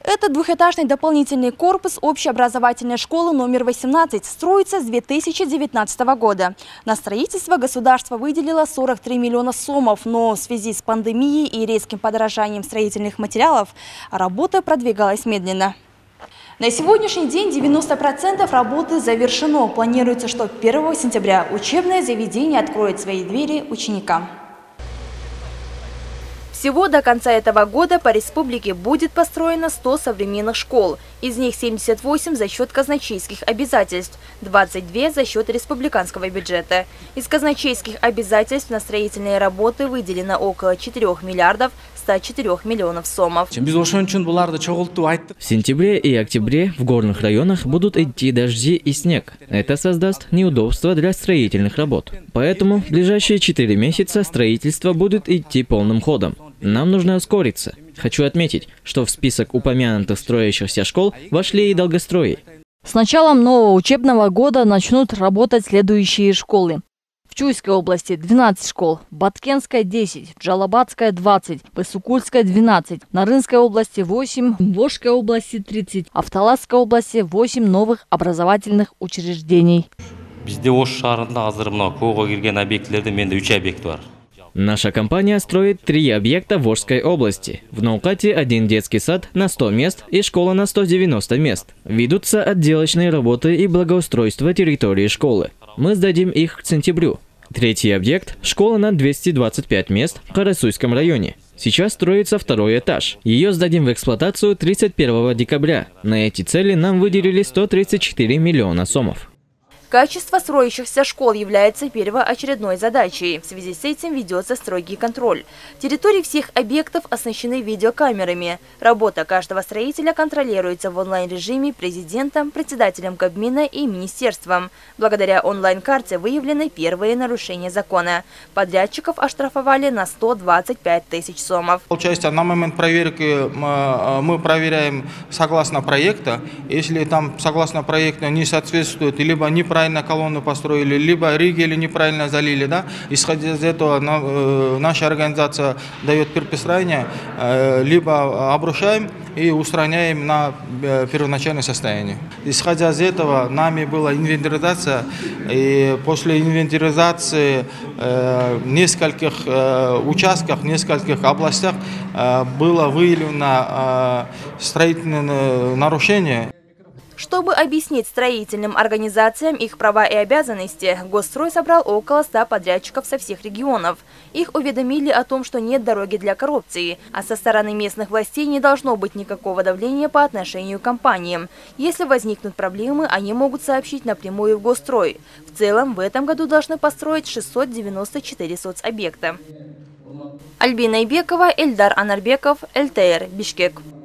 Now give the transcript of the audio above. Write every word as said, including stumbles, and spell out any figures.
Этот двухэтажный дополнительный корпус общеобразовательной школы номер восемнадцать строится с две тысячи девятнадцатого года. На строительство государство выделило сорок три миллиона сомов, но в связи с пандемией и резким подорожанием строительных материалов работа продвигалась медленно. На сегодняшний день девяносто процентов работы завершено. Планируется, что первого сентября учебное заведение откроет свои двери ученикам. Всего до конца этого года по республике будет построено сто современных школ. Из них семьдесят восемь за счет казначейских обязательств, двадцать две за счет республиканского бюджета. Из казначейских обязательств на строительные работы выделено около четырёх миллиардов ста четырёх миллионов сомов. В сентябре и октябре в горных районах будут идти дожди и снег. Это создаст неудобства для строительных работ. Поэтому в ближайшие четыре месяца строительство будет идти полным ходом. Нам нужно ускориться. Хочу отметить, что в список упомянутых строящихся школ вошли и долгострои. С началом нового учебного года начнут работать следующие школы. В Чуйской области двенадцать школ, в Баткенской десять, в Джалабадской двадцать, в Иссыкульской двенадцать, в Нарынской области восемь, в Волжской области тридцать, а в Таласской области восемь новых образовательных учреждений. Наша компания строит три объекта в Волжской области. В Наукате один детский сад на сто мест и школа на сто девяносто мест. Ведутся отделочные работы и благоустройство территории школы. Мы сдадим их к сентябрю. Третий объект – школа на двести двадцать пять мест в Карасуйском районе. Сейчас строится второй этаж. Ее сдадим в эксплуатацию тридцать первого декабря. На эти цели нам выделили сто тридцать четыре миллиона сомов. Качество строящихся школ является первоочередной задачей. В связи с этим ведется строгий контроль. Территории всех объектов оснащены видеокамерами. Работа каждого строителя контролируется в онлайн-режиме президентом, председателем Кабмина и министерством. Благодаря онлайн-карте выявлены первые нарушения закона. Подрядчиков оштрафовали на сто двадцать пять тысяч сомов. Получается, на момент проверки мы проверяем согласно проекта. Если там согласно проекту не соответствует, либо неправильно Неправильно колонну построили, либо ригели неправильно залили, да. Исходя из этого, наша организация дает предписание, либо обрушаем и устраняем на первоначальное состояние. Исходя из этого, нами была инвентаризация, и после инвентаризации в нескольких участках, в нескольких областях было выявлено строительные нарушения. Чтобы объяснить строительным организациям их права и обязанности, Госстрой собрал около ста подрядчиков со всех регионов. Их уведомили о том, что нет дороги для коррупции, а со стороны местных властей не должно быть никакого давления по отношению к компаниям. Если возникнут проблемы, они могут сообщить напрямую в Госстрой. В целом, в этом году должны построить шестьсот девяносто четыре соцобъекта. Альбина Ибекова, Эльдар Анарбеков, эл тэ эр, Бишкек.